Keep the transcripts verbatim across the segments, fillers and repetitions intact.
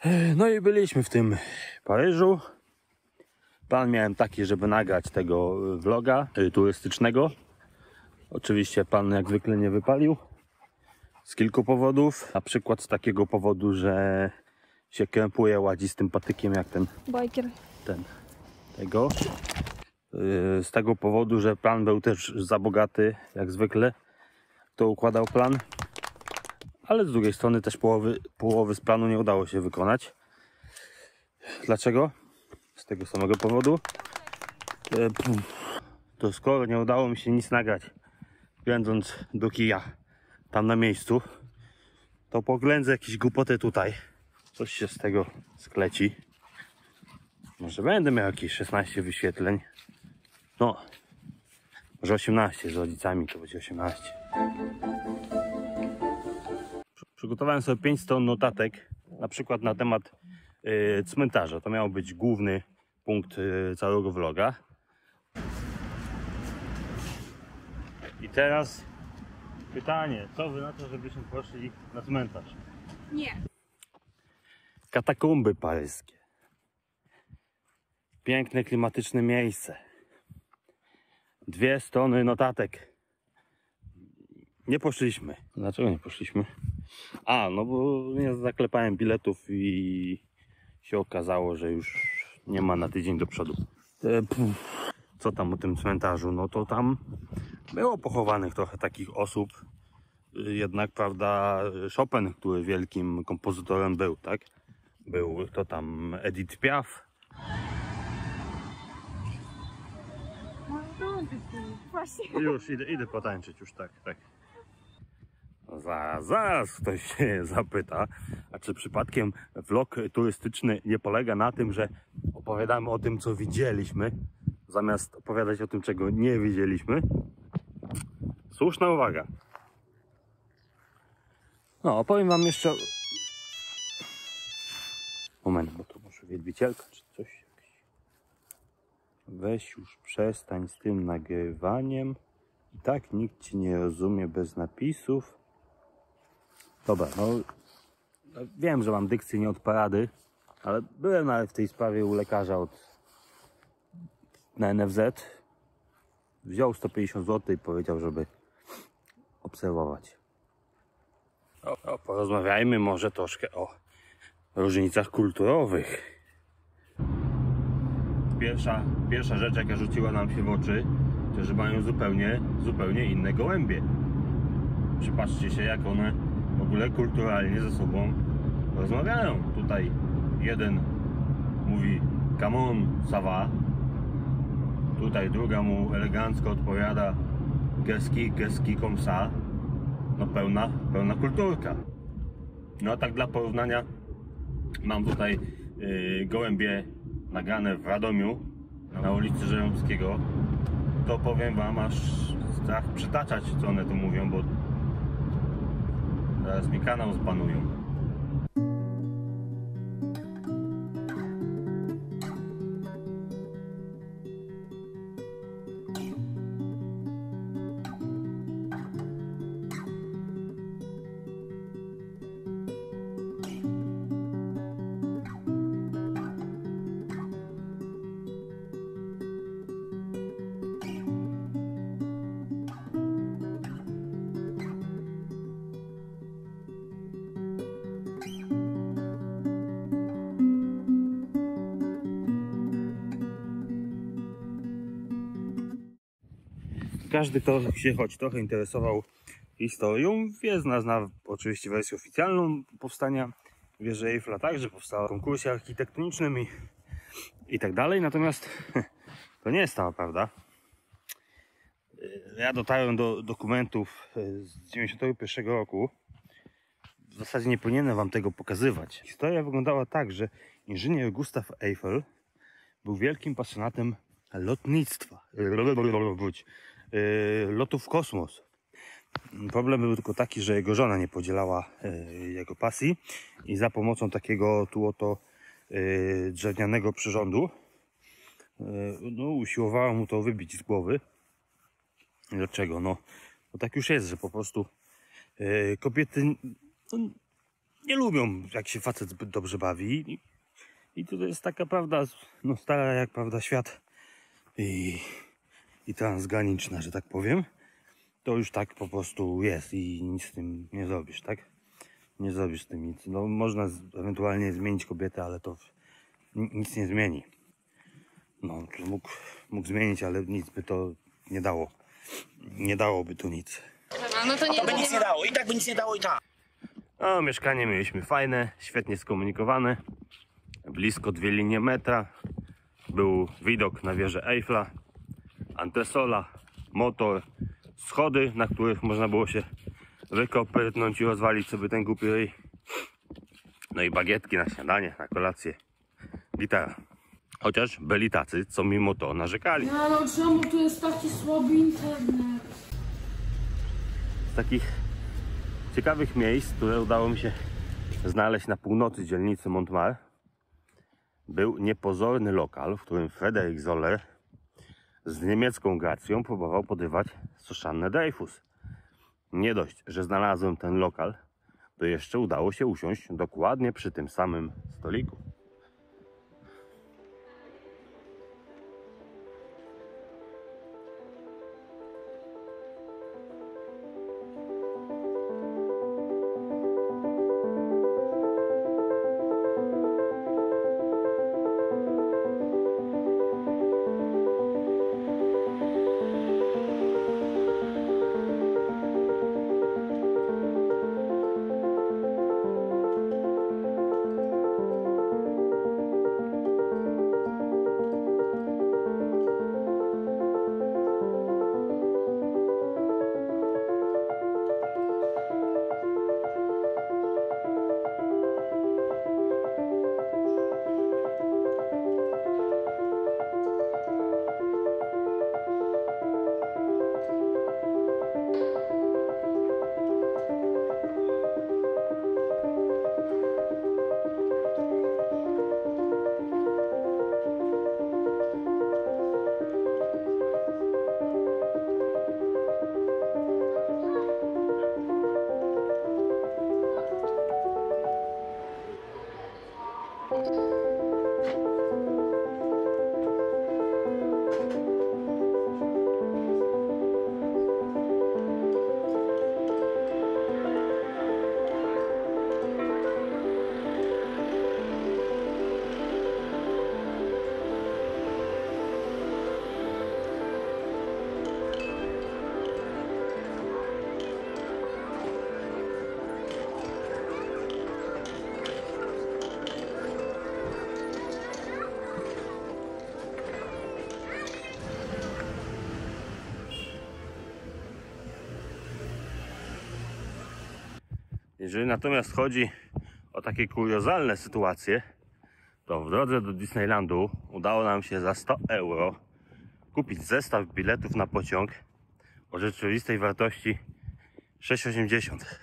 No i byliśmy w tym Paryżu. Plan miałem taki, żeby nagrać tego vloga turystycznego. Oczywiście plan jak zwykle nie wypalił. Z kilku powodów. Na przykład z takiego powodu, że się krępuje, ładzi z tym patykiem jak ten Biker. Ten. Tego. Z tego powodu, że plan był też za bogaty, jak zwykle. Kto układał plan. Ale z drugiej strony też połowy, połowy z planu nie udało się wykonać. Dlaczego? Z tego samego powodu. To skoro nie udało mi się nic nagrać, ględząc do kija tam na miejscu, to poględzę jakieś głupoty tutaj. Coś się z tego skleci. Może będę miał jakieś szesnaście wyświetleń. No, może osiemnaście, z rodzicami to będzie osiemnaście. Przygotowałem sobie pięć stron notatek, na przykład na temat y, cmentarza. To miał być główny punkt y, całego vloga. I teraz pytanie, co wy na to, żebyśmy poszli na cmentarz? Nie. Katakumby paryskie. Piękne, klimatyczne miejsce. Dwie strony notatek. Nie poszliśmy. Dlaczego nie poszliśmy? A, no bo nie zaklepałem biletów i się okazało, że już nie ma na tydzień do przodu. E, puf, co tam o tym cmentarzu? No to tam było pochowanych trochę takich osób. Jednak, prawda, Chopin, który wielkim kompozytorem był, tak? Był to tam Edith Piaf. Właśnie. Już idę, idę potańczyć, już tak, tak. Zaraz, zaraz ktoś się zapyta, a czy przypadkiem vlog turystyczny nie polega na tym, że opowiadamy o tym, co widzieliśmy, zamiast opowiadać o tym, czego nie widzieliśmy? Słuszna uwaga. No, opowiem wam jeszcze... Moment, bo to może wielbicielka czy coś. Weź już przestań z tym nagrywaniem. I tak nikt ci nie rozumie bez napisów. Dobra, no wiem, że mam dykcję nie od parady, ale byłem nawet w tej sprawie u lekarza od na N F Z. Wziął sto pięćdziesiąt złotych i powiedział, żeby obserwować. O, o, porozmawiajmy może troszkę o różnicach kulturowych. Pierwsza, pierwsza rzecz, jaka rzuciła nam się w oczy, to że mają zupełnie, zupełnie inne gołębie. Przypatrzcie się, jak one w ogóle kulturalnie ze sobą rozmawiają. Tutaj jeden mówi come on, ça va. Tutaj druga mu elegancko odpowiada geski, geski comme ça. No pełna, pełna kulturka. No a tak dla porównania mam tutaj yy, gołębie nagrane w Radomiu na ulicy Żeromskiego. To powiem wam, aż strach przytaczać, co one tu mówią, bo zaraz mi kanał zbanują. Każdy, kto się choć trochę interesował historią, wie z nas na oczywiście wersję oficjalną powstania wieży Eiffla, także powstała w konkursie architektonicznym i, i tak dalej. Natomiast to nie jest cała prawda. Ja dotarłem do dokumentów z dziewięćdziesiątego pierwszego roku. W zasadzie nie powinienem wam tego pokazywać. Historia wyglądała tak, że inżynier Gustav Eiffel był wielkim pasjonatem lotnictwa. Lotów w kosmos. Problem był tylko taki, że jego żona nie podzielała jego pasji i za pomocą takiego tu oto drewnianego przyrządu no, usiłowała mu to wybić z głowy. Dlaczego? No, no tak już jest, że po prostu kobiety no, nie lubią, jak się facet zbyt dobrze bawi. I, i to jest taka prawda, no stara jak prawda świat i, i transgraniczna, że tak powiem. To już tak po prostu jest i nic z tym nie zrobisz, tak? Nie zrobisz z tym nic. No można z, ewentualnie zmienić kobietę, ale to nic nie zmieni. No, mógł, mógł zmienić, ale nic by to nie dało. Nie dałoby tu nic. No to nie To by nic nie dało, i tak by nic nie dało i tak. No, mieszkanie mieliśmy fajne, świetnie skomunikowane. Blisko dwie linie metra. Był widok na wieżę Eiffla, antresola, motor, schody, na których można było się wykopytnąć i rozwalić sobie ten głupi ryj. No i bagietki na śniadanie, na kolację, gitara. Chociaż byli tacy, co mimo to narzekali. No, no czemu tu jest taki słaby internet? Z takich ciekawych miejsc, które udało mi się znaleźć na północy dzielnicy Montmartre, był niepozorny lokal, w którym Frederick Zoller z niemiecką gracją próbował podywać Suszannę Dreyfus. Nie dość, że znalazłem ten lokal, to jeszcze udało się usiąść dokładnie przy tym samym stoliku. Jeżeli natomiast chodzi o takie kuriozalne sytuacje, to w drodze do Disneylandu udało nam się za sto euro kupić zestaw biletów na pociąg o rzeczywistej wartości sześć osiemdziesiąt.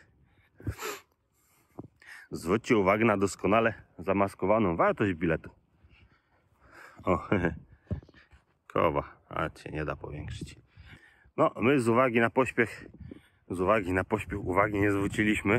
Zwróćcie uwagę na doskonale zamaskowaną wartość biletu. O, krowa, a cię nie da powiększyć. No, my z uwagi na pośpiech, z uwagi na pośpiech uwagi nie zwróciliśmy,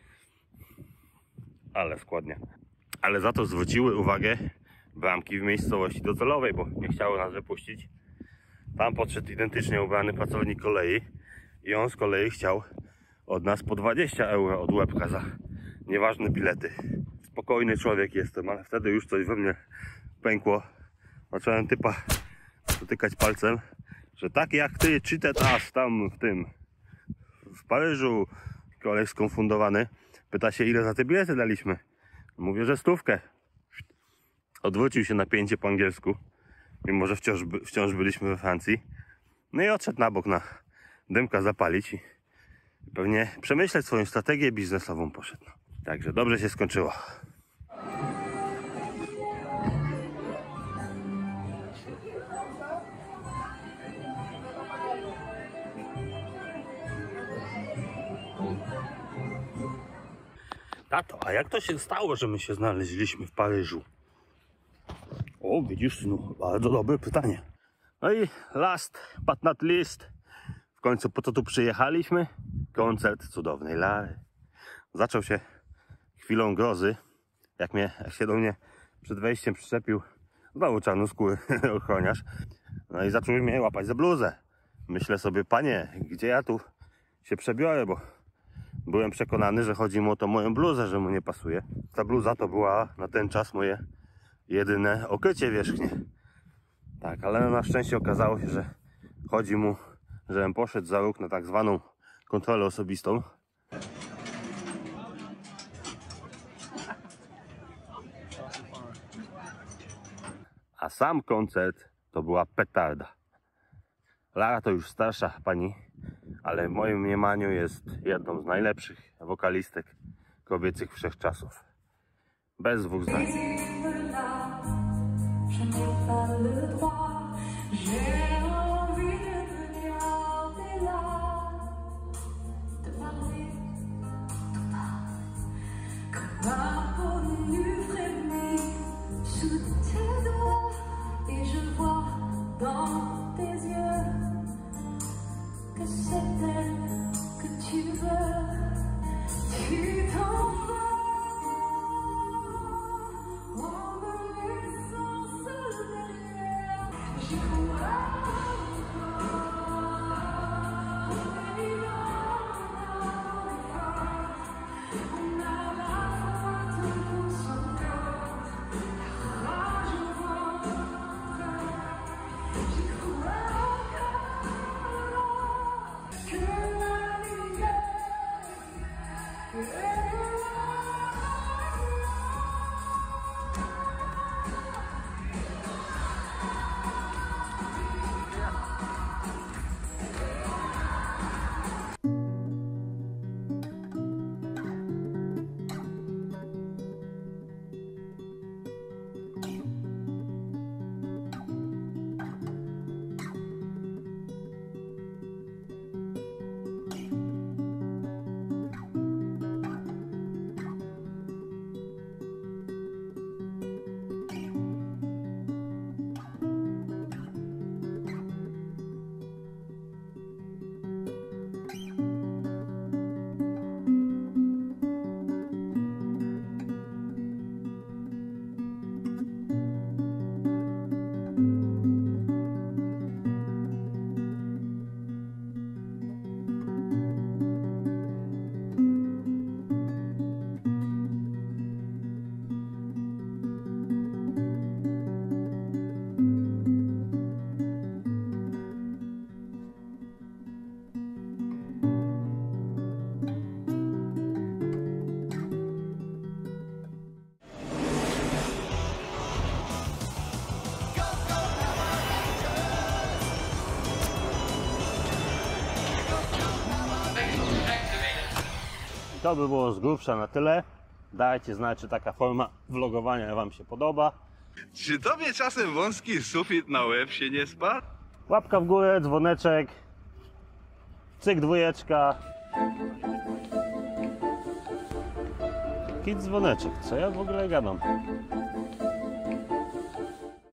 ale składnie. Ale za to zwróciły uwagę bramki w miejscowości docelowej, bo nie chciały nas wypuścić. Tam podszedł identycznie ubrany pracownik kolei i on z kolei chciał od nas po dwadzieścia euro od łebka za nieważne bilety. Spokojny człowiek jestem, ale wtedy już coś we mnie pękło. Zacząłem typa dotykać palcem, że tak jak ty, cheated us tam w tym, w Paryżu. Koleś skonfundowany pyta się, ile za te bilety daliśmy. Mówię, że stówkę. Odwrócił się napięcie po angielsku, mimo że wciąż, wciąż byliśmy we Francji. No i odszedł na bok na dymka zapalić i pewnie przemyśleć swoją strategię biznesową poszedł. Także dobrze się skończyło. Tato, a jak to się stało, że my się znaleźliśmy w Paryżu? O, widzisz, synu, bardzo dobre pytanie. No i last but not least, w końcu po co tu przyjechaliśmy? Koncert cudownej Lary. Zaczął się chwilę chwilą grozy, jak, mnie, jak się do mnie przed wejściem przyczepił znowu czarnoskóry ochroniarz. No i zaczął mnie łapać za bluzę. Myślę sobie, panie, gdzie ja tu się przebiorę, bo byłem przekonany, że chodzi mu o tą moją bluzę, że mu nie pasuje. Ta bluza to była na ten czas moje jedyne okrycie wierzchnie. Tak, ale na szczęście okazało się, że chodzi mu, żebym poszedł za róg na tak zwaną kontrolę osobistą. A sam koncert to była petarda. Lara to już starsza pani, ale w moim mniemaniu jest jedną z najlepszych wokalistek kobiecych wszechczasów. Bez dwóch zdań. Dans tes yeux, que c'est elle que tu veux, tu t'en vas en me laissant seul derrière. J'y crois on a la foi dans son corps, la rage au ventre. To by było z grubsza na tyle. Dajcie znać, czy taka forma vlogowania wam się podoba. Czy tobie czasem wąski sufit na łeb się nie spadł? Łapka w górę, dzwoneczek, cyk dwójeczka. Jaki dzwoneczek? Co ja w ogóle gadam?